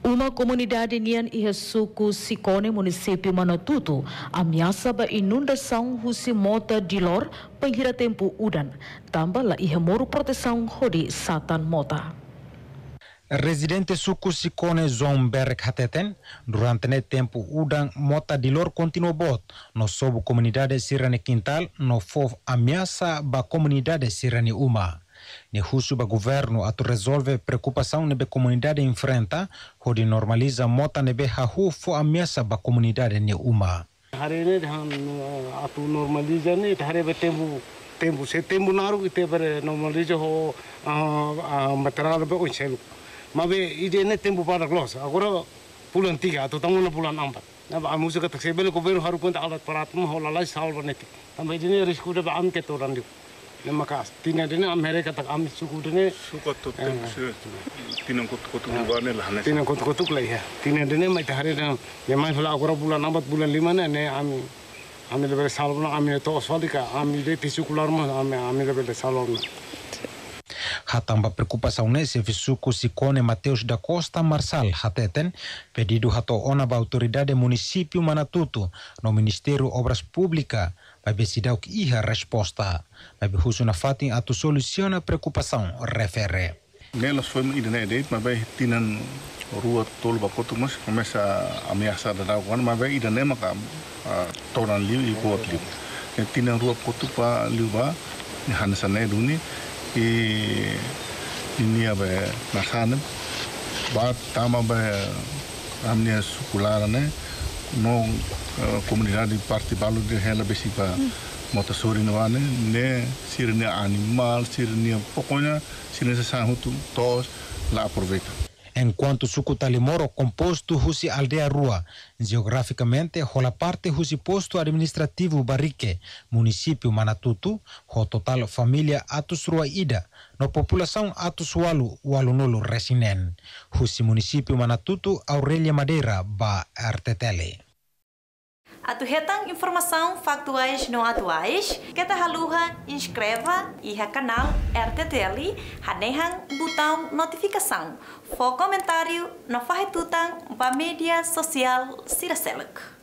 Uma comunidade nian iha suku Sikone, município Manatutu, ameaça ba inundação husi mota dilor penghira tempo udan. Tambah la iha moru proteção hodi satan mota. Residente suku Sikone Zomberg Hateten, durante ne tempo udan mota dilor continuo bot, no sobu comunidade Sirani Quintal, no fov ameaça ba comunidade Sirani Uma. Ne husu ba governo atu resolve preocupação nebe comunidade enfrenta, hodi normaliza mota nebe hahu fo ameaça ba comunidade ne Uma. Hari ini atu normaliza ni hari tempo se tempo naru ite ber normaliza ho material be unselu. Mabe ide ne tempo para glos. Agora bulan 3 atau tanguna bulan 4. Naba amusa kata sebel ko beru haru konta alat paratum ho lalai salva neti. Tambah ini risiko de ba am ke toran di. Namakas tina dene Amerika tak am suku dene suku tu tina kotu luarnya lah ane. Tina kotu lah ya. Tina dene mai tahari dene memang kalau agora bulan 4 bulan 5 ne ami lebih salva ami to oswadika ami de tisukular mah ami lebih salva. Hatamba preocupação nesse suku Sikone Mateus da Costa Marçal Hateten, pedido hato ona ba autoridade município Manatutu no Ministério Obras Públicas para ver se dá o que iha resposta. Para ver se na fatin atu soluciona a preocupação refere. Nelas foi ida ne deit, mas vai tinan rua tol bakotu mas começa a ameaçar da água, mas vai ida ne maka toran liu e bot liu. Tinan rua kotu pa liu ba hanasane duni e ini apa nakhan ba tama ba amnia sukular ne no comunidade parte balu de hela besipa motasori no ne sirne animal sirne pokoknya sirne sahutu tos la aproveita. Enquanto suku Talimoro composto husi aldea Rua, geograficamente rola parte husi posto administrativo Barique, município Manatutu, ho total família atus Rua Ida, no população atus Walunulu Resinen, husi município Manatutu Aurelia Madeira ba RTTL. Atu hetang informação factuais não atuais, kita haluha inscreva iha canal RTTL, hanehang botão notificação, for comentário no fahetutang ba media social Siraseluk.